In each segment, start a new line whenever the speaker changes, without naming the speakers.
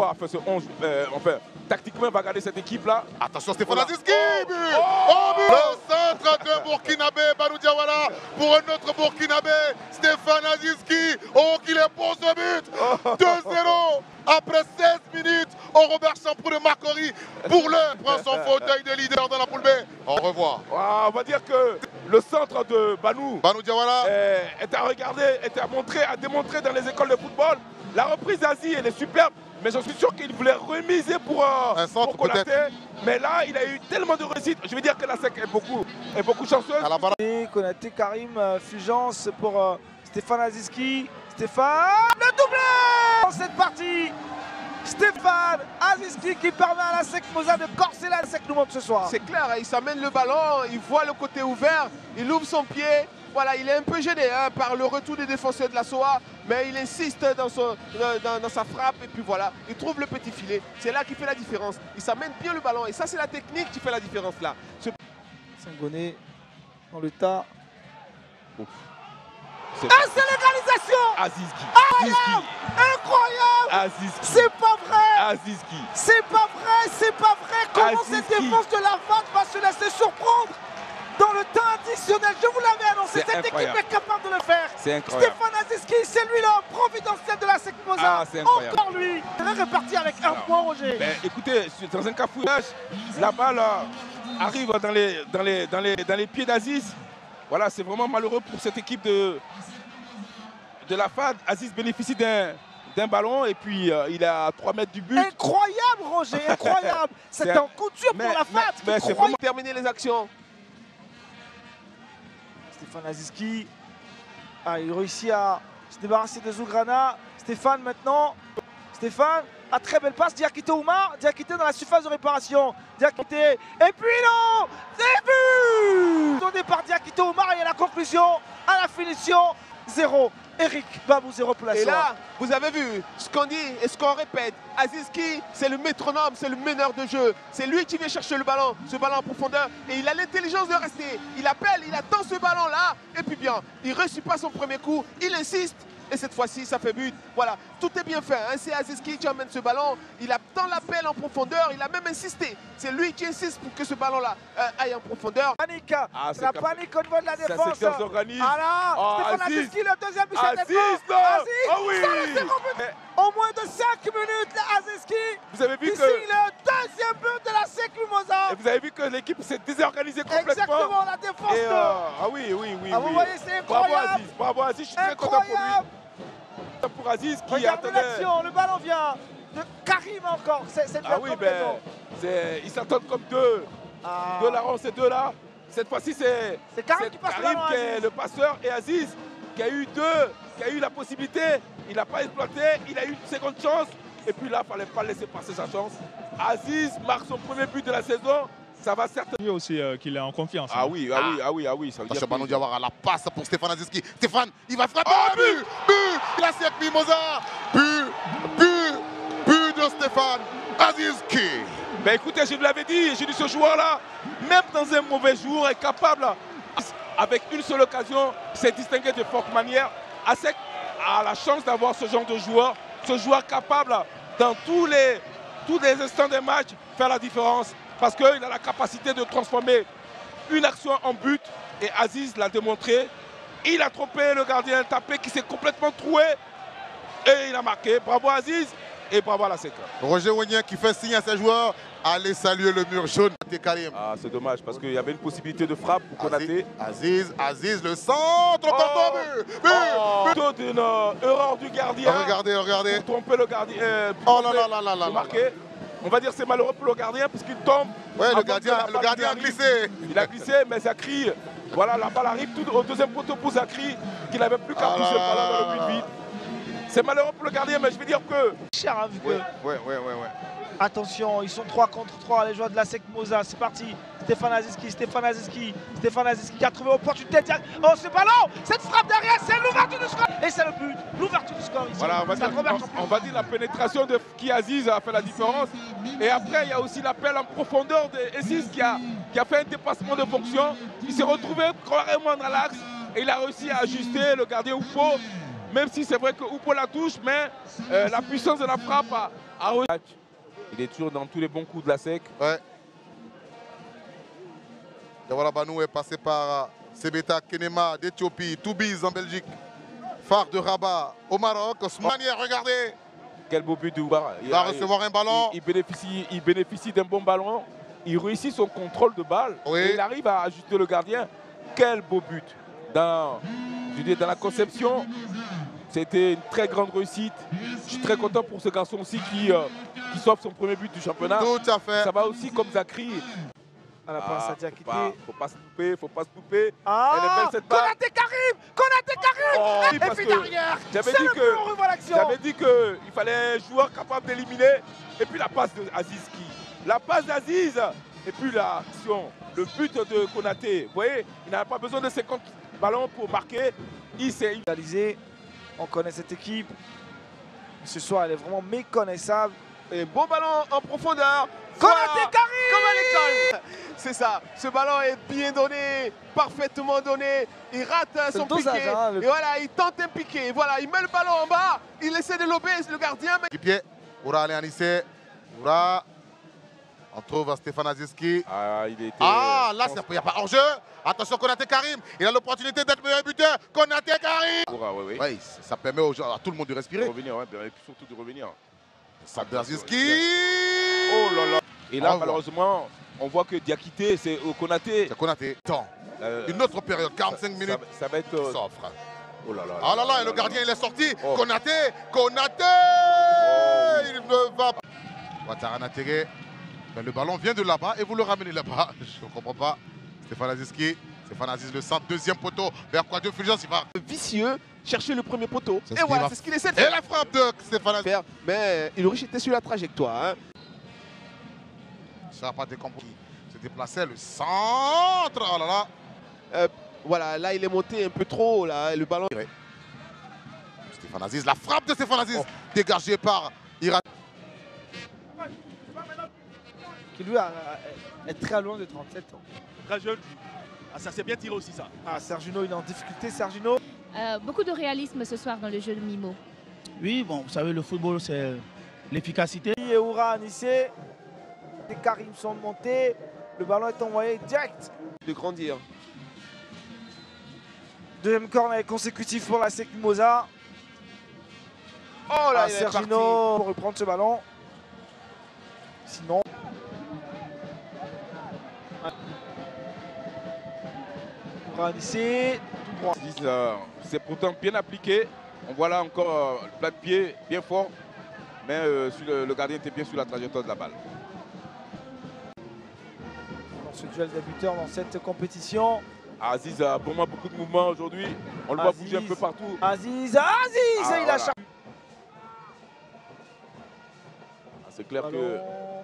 voir, enfin ce 11, enfin tactiquement, va garder cette équipe-là.
Attention Stéphane Aziz Ki, le centre de Burkinabé, Banou Diawara, pour un autre Burkinabé, Stéphane Aziz Ki, oh qu'il est bon ce but, 2-0, après 16 minutes, Robert Champrou de Marcory, pour le prend son fauteuil de leader dans la poule B. Au revoir.
On va dire que le centre de Banou
Diawara
est à regarder, est à démontrer dans les écoles de football. La reprise d'Asie, elle est superbe. Mais je suis sûr qu'il voulait remiser pour
un centre
Konaté. Mais là, il a eu tellement de réussite. Je veux dire que la SEC est beaucoup chanceuse.
Konaté, Karim, Fulgence pour Stéphane Aziz Ki. Stéphane, le doublé dans cette partie. Stéphane Aziz Ki qui permet à la SEC Mimosa de corser la SEC nous montre ce soir.
C'est clair, il s'amène le ballon, il voit le côté ouvert, il ouvre son pied. Voilà, il est un peu gêné par le retour des défenseurs de la SOA, mais il insiste dans sa frappe et puis voilà, il trouve le petit filet. C'est là qu'il fait la différence. Il s'amène bien le ballon et ça c'est la technique qui fait la différence là.
Sangoné dans le tas.
C'est
l'égalisation.
Aziz Ki.
Incroyable.
Aziz Ki.
C'est pas vrai.
Aziz Ki.
C'est pas vrai, c'est pas vrai. Comment
Aziz
cette
Ki.
défense de la FAD va se laisser surprendre dans le temps additionnel? Je vous l'avais annoncé, cette équipe est capable de le faire.
C'est incroyable.
Stéphane Aziz Ki, c'est lui là, providentiel de la SEC Mimosa.
C'est incroyable.
Encore lui. Il est reparti avec un point, Roger.
Ben, écoutez, dans un cafouillage, la balle arrive dans les pieds d'Aziz. Voilà, c'est vraiment malheureux pour cette équipe de la FAD. Aziz bénéficie d'un ballon et puis il est à 3 mètres du but.
Incroyable, Roger, incroyable. C'est un coup dur pour la FAD.
Mais c'est vraiment terminer les actions.
Stéphane Aziz Ki, il réussit à se débarrasser de Zougrana. Stéphane maintenant. Stéphane, très belle passe. Diakité Oumar. Diakité dans la surface de réparation. Diakité. Et puis non, c'est but donné par Diakité Oumar et à la conclusion, à la finition, 0. Eric Babou, 0 pour la SOA.
Et là, vous avez vu ce qu'on dit et ce qu'on répète. Aziz Ki, c'est le métronome, c'est le meneur de jeu. C'est lui qui vient chercher le ballon, ce ballon en profondeur. Et il a l'intelligence de rester. Il appelle, il attend ce ballon-là. Et puis bien, il ne réussit pas son premier coup. Il insiste. Et cette fois-ci, ça fait but. Voilà, tout est bien fait. C'est Aziz Ki qui emmène ce ballon. Il attend l'appel en profondeur. Il a même insisté. C'est lui qui insiste pour que ce ballon-là aille en profondeur.
Panique. La panique au niveau de la défense.
Ça s'organise.
Stéphane Aziz Ki, le deuxième but.
Aziz, non. Oui.
Ça le second but. Au moins de 5 minutes, Aziz Ki.
Vous avez vu
que signe le deuxième but de la SEC Mimosa.
Et vous avez vu que l'équipe s'est désorganisée complètement.
Exactement, la défense.
Oui.
Vous voyez, c'est incroyable.
Bravo Aziz, je suis très content pour lui. Pour Aziz qui
regardez
attendait.
l'action, le ballon vient de Karim encore. C'est
ils s'attendent comme deux. Deux larrons, ces deux-là. Cette fois-ci, c'est
Karim qui passe
Karim qui est le passeur et Aziz qui a eu la possibilité. Il n'a pas exploité, il a eu une seconde chance. Et puis là, il ne fallait pas laisser passer sa chance. Aziz marque son premier but de la saison. Ça va certainement
aussi qu'il est en confiance.
Ah oui. Ça veut dire
Banou Diawara, la passe pour Stéphane Aziz Ki. Stéphane, il va frapper. But la SEC Mimosa. But de Stéphane Aziz Ki.
Ben écoutez, je vous l'avais dit, j'ai dit ce joueur-là, même dans un mauvais jour, est capable, avec une seule occasion, s'est distingué de forte manière. ASEC a la chance d'avoir ce genre de joueur, ce joueur capable dans tous les instants des matchs, faire la différence. Parce qu'il a la capacité de transformer une action en but. Et Aziz l'a démontré. Il a trompé le gardien tapé qui s'est complètement troué. Et il a marqué. Bravo Aziz et bravo à la SEC.
Roger Wenien qui fait signe à ses joueurs. Allez saluer le mur jaune. Karim.
C'est dommage parce qu'il y avait une possibilité de frappe pour Konaté.
Aziz, le centre.
Plutôt d'une erreur du gardien.
Regardez.
Pour tromper le gardien. Marquer. On va dire que c'est malheureux pour le gardien puisqu'il tombe.
Ouais, le gardien a glissé.
Il a glissé, mais Zakri, voilà, la balle arrive tout au deuxième poteau pour Zakri, qui n'avait plus qu'à pousser le ballon dans le but vide. C'est malheureux pour le gardien, mais je veux dire que...
Cher, hein, vu que...
Ouais.
Attention, ils sont 3 contre 3, les joueurs de la SEC Mimosa. C'est parti. Stéphane Aziz Ki qui a trouvé l'opportunité. Oh, ce ballon, cette frappe derrière, c'est l'ouverture du score. Et c'est le but, l'ouverture du score ici.
Voilà, on va dire la pénétration de Aziz a fait la différence. Et après, il y a aussi l'appel en profondeur d'Aziz qui a fait un dépassement de fonction. Il s'est retrouvé carrément dans l'axe et il a réussi à ajuster le gardien Oufo. Même si c'est vrai que Oupo la touche, mais la puissance de la frappe a... Il est toujours dans tous les bons coups de la SEC.
Ouais. Diawara Banou est passé par Sebeta Kenema d'Éthiopie, Toubiz en Belgique, Phare de Rabat au Maroc. Ousmane, regardez.
Quel beau but de Oubar.
Il va recevoir un ballon.
Il bénéficie d'un bon ballon. Il réussit son contrôle de balle.
Oui.
Et il arrive à ajuster le gardien. Quel beau but. Dans la conception, c'était une très grande réussite. Je suis très content pour ce garçon aussi qui s'offre son premier but du championnat.
Tout à fait.
Ça va aussi comme Zakri.
À la passe à Diakité.
Faut pas se louper, faut pas se louper.
Ah,
Elle est belle cette balle.
Konaté Karim, Konaté Karim.
Oh,
Et
parce
puis
que
derrière,
j'avais
c'est
dit
le
que-
but, on revoit l'action.
J'avais dit qu'il fallait un joueur capable d'éliminer. Et puis la passe d'Aziz qui. La passe d'Aziz. Et puis l'action. Le but de Konaté. Vous voyez, il n'a pas besoin de 50 ballons pour marquer. Il s'est
Réalisé. On connaît cette équipe. Ce soir, elle est vraiment méconnaissable.
Et bon ballon en profondeur.
Konaté
Voilà,
Karim.
comme à l'école. C'est ça. Ce ballon est bien donné, parfaitement donné. Il rate
C'est
son
le dosage,
piqué.
hein, le-
Et voilà, il tente un piqué. Voilà, il met le ballon en bas. Il essaie de lober le gardien. Mais...
Pied. Oura allez Anissé. Oura. On trouve Stéphane Aziski.
Ah, il était.
Ah, là, il n'y a pas hors-jeu. Attention, Konaté Karim. Il a l'opportunité d'être meilleur buteur. Konaté Karim.
Oui.
Oui, ça permet à tout le monde de
De
respirer.
revenir, ouais, et puis surtout de revenir.
Ça de Aziski.
Oh là là. Et là,
Au revoir.
malheureusement, on voit que Diakité, c'est au Konaté.
C'est Konaté. Temps. Une autre période, 45 minutes.
Ça va être.
S'offre.
Oh là là.
Ah là là, et le gardien il est sorti.
Oh.
Konaté. Konaté. Il ne va pas. Ouattara Terre. Mais le ballon vient de là-bas et vous le ramenez là-bas. Je ne comprends pas. Stéphane Aziski. Stéphane Aziz le centre, deuxième poteau. Vers quoi de Fulgence, il va.
Vicieux, chercher le premier poteau.
C'est ce
Et
qu'il
voilà,
va-
c'est ce qu'il essaie de
Et
faire.
la frappe de Stéphane Aziz.
Mais Ulrich était sur la trajectoire. Hein.
Ça n'a pas décomposé. Se déplaçait le centre. Oh là là.
Voilà, là il est monté un peu trop haut, là, le ballon.
Stéphane Aziz, la frappe de Stéphane Aziz. Dégagée par Ira.
Qui lui est très loin de 37 ans.
Très jeune. Ah, ça s'est bien tiré aussi, ça.
Ah, Sergino, il est en difficulté. Sergino.
Beaucoup de réalisme ce soir dans le jeu de Mimo.
Oui, bon, vous savez, le football, c'est l'efficacité.
Et Oura Anissé. Les Karim sont montés. Le ballon est envoyé direct.
De grandir.
Deuxième corner consécutif pour la SEC Mimosa.
Oh là,
Ah,
il est
Sergino
parti.
pour reprendre ce ballon. Sinon. Oura Anissé. Tout droit.
C'est pourtant bien appliqué. On voit là encore le plat de pied bien fort. Mais le gardien était bien sur la trajectoire de la balle.
Dans ce duel des buteurs dans cette compétition.
Aziz a vraiment beaucoup de mouvements aujourd'hui. On le voit
Aziz.
bouger un peu partout.
Aziz,
Ah,
il a
voilà.
chargé.
Ah, c'est clair que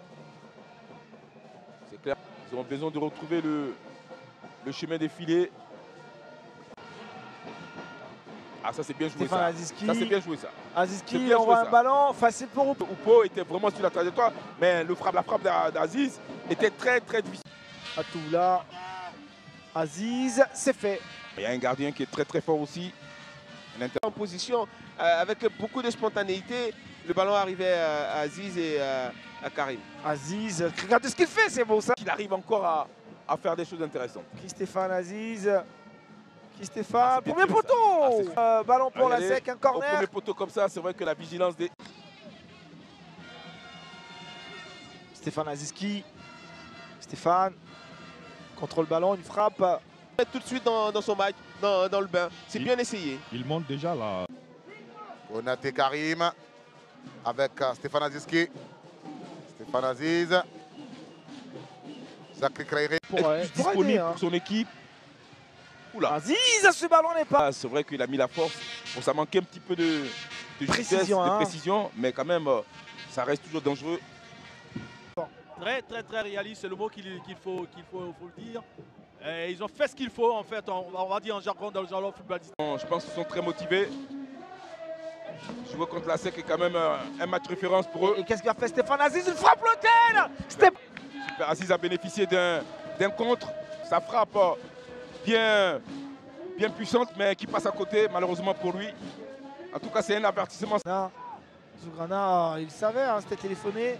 ils ont besoin de retrouver le chemin des filets. Ah, ça c'est bien joué
Stéphane
ça.
Aziski.
Ça c'est bien joué ça. C'est
Aziski
bien
envoie
joué,
un
ça.
ballon facile pour Oupo.
Oupo était vraiment sur la trajectoire, mais la frappe d'Aziz était très très difficile.
Atoula. Aziz, c'est fait.
Il y a un gardien qui est très très fort aussi.
En position, avec beaucoup de spontanéité, le ballon arrivait à Aziz et à Karim.
Aziz, regardez ce qu'il fait, c'est beau ça.
Il arrive encore à faire des choses intéressantes.
Stéphane Aziz. Stéphane,
Ah, c'est bien
premier
tiré, ça.
poteau.
Ah, c'est
Ballon pour la
Regardez,
SEC, un
Au
corner.
premier poteau comme ça, c'est vrai que la vigilance des...
Stéphane Aziski. Stéphane contrôle le ballon, une frappe.
Tout de suite dans son match, dans le bain. C'est bien essayé.
Il monte déjà là.
Konaté Karim. Avec Stéphane Aziski. Stéphane Aziz. Zakri Kreiré.
Pour,
être plus
pour
disponible
aider, hein.
pour son équipe. Oula.
Aziz, ce ballon n'est pas.
Ah, c'est vrai qu'il a mis la force. Bon, ça manquait un petit peu de
Précision,
justesse,
hein.
de précision, mais quand même, ça reste toujours dangereux.
Très réaliste, c'est le mot qu'il faut le dire. Et ils ont fait ce qu'il faut, en fait, on va dire en jargon, dans le jargon footballistique.
Bon, je pense qu'ils sont très motivés. Jouer contre la SEC est quand même un match référence pour eux.
Et qu'est-ce qu'il a fait Stéphane Aziz? Une frappe lointaine.
Super. Aziz a bénéficié d'un contre. Sa frappe bien puissante, mais qui passe à côté, malheureusement pour lui. En tout cas, c'est un avertissement.
Zougrana, il savait, hein, c'était téléphoné.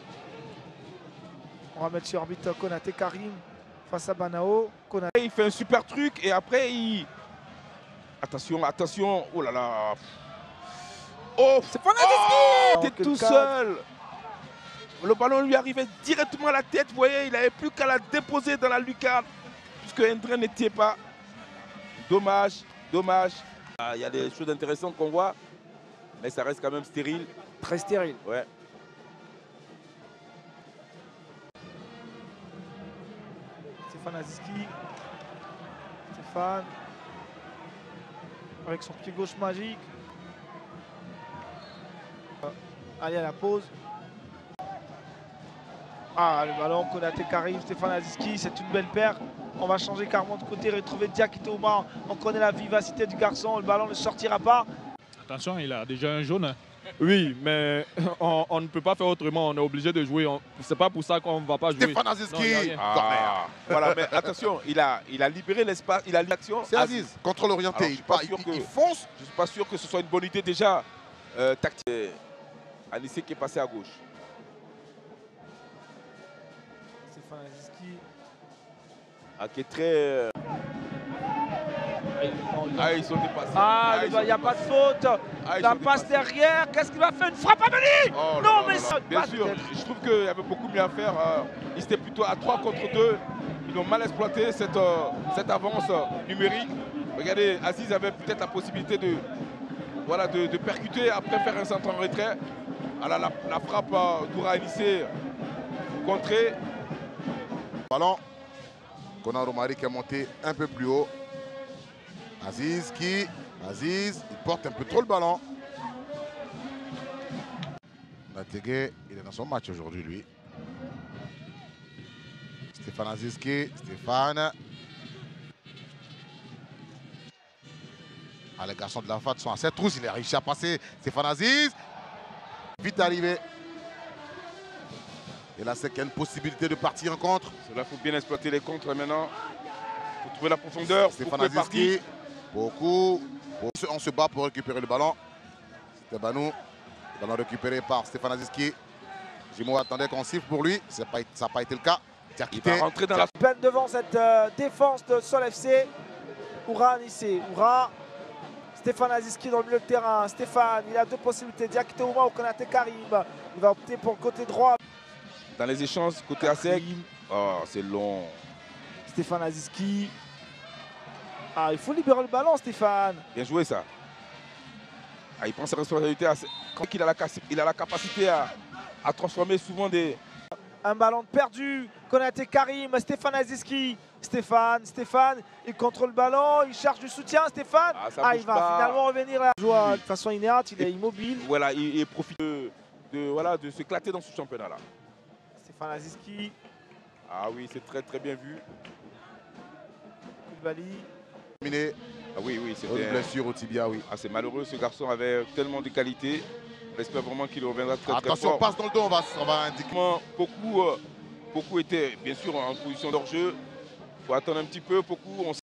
On va mettre sur arbitre Konaté Karim face à Banao. Konaté.
Il fait un super truc et après il... Attention, attention. Oh là là. Oh, c'est pas il était tout seul. Le ballon lui arrivait directement à la tête. Vous voyez, il n'avait plus qu'à la déposer dans la lucarne. Puisque Indra n'était pas. Dommage, dommage. Il y a des choses intéressantes qu'on voit. Mais ça reste quand même stérile.
Très stérile.
Ouais.
Stéphane Aziski. Stéphane. Avec son pied gauche magique. Allez à la pause. Ah, le ballon, Konaté Karim, Stéphane Aziski, c'est une belle paire. On va changer carrément de côté, retrouver Diakité Oumar. On connaît la vivacité du garçon, le ballon ne sortira pas.
Attention, il a déjà un jaune. Oui, mais on ne peut pas faire autrement, on est obligé de jouer. C'est pas pour ça qu'on ne va pas jouer.
Stéphane Aziski.
Voilà, mais attention, il a libéré l'espace, il a l'action.
C'est Aziz, contrôle orienté. Il fonce.
Je ne suis pas sûr que ce soit une bonne idée déjà. Tactique. Anissé qui est passé à gauche.
Stéphane Aziski.
Qui est très... ils sont dépassés.
Il n'y a pas de faute. La passe derrière. Qu'est-ce qu'il va faire? Une frappe à venir.
Oh,
non, mais ça.
Bien sûr, je trouve qu'il y avait beaucoup mieux à faire. Ils étaient plutôt à 3 contre 2. Ils ont mal exploité cette avance numérique. Regardez, Aziz avait peut-être la possibilité de percuter, après faire un centre en retrait. Alors la frappe d'Oura Anissé contrée.
Ballon. Konar Omari qui est monté un peu plus haut. Aziz, il porte un peu trop le ballon. Nategué, il est dans son match aujourd'hui, lui. Stéphane Aziski, Stéphane. Les garçons de la FAT sont à cette trousse, il a réussi à passer. Stéphane Aziz, vite arrivé. Et là, c'est qu'il y a une possibilité de partir en contre.
Là, il faut bien exploiter les contres maintenant. Il faut trouver la profondeur.
Stéphane Aziski, beaucoup. On se bat pour récupérer le ballon. C'était Banou. Le ballon récupéré par Stéphane Aziski. Jimo attendait qu'on siffle pour lui. Ça n'a pas été le cas.
Il va rentrer dans la...
Peine devant cette défense de Sol FC. Oura Anissé. Oura. Stéphane Aziski dans le milieu de terrain. Stéphane, il a deux possibilités. Diakité Oumar ou Konaté Karim. Il va opter pour le côté droit.
Dans les échanges, côté ASEC. Oh, c'est long.
Stéphane Aziski. Il faut libérer le ballon, Stéphane.
Bien joué, ça. Il prend sa responsabilité. Quand il a la capacité à transformer souvent des...
Un ballon perdu. Konaté Karim. Stéphane Aziski. Stéphane, il contrôle le ballon, il cherche du soutien, Stéphane. Il va finalement revenir là. Il joue de façon inerte, il est immobile.
Voilà, il profite de s'éclater dans ce championnat-là.
Stéphane Aziski.
Oui, c'est très très bien vu.
Koulibaly.
Terminé.
Oui, c'était
une blessure au tibia, oui.
C'est malheureux, ce garçon avait tellement de qualité. J'espère vraiment qu'il reviendra très fort.
Attention, passe dans le dos, on va indiquer.
Beaucoup étaient bien sûr en position d'hors-jeu. Il faut attendre un petit peu, beaucoup.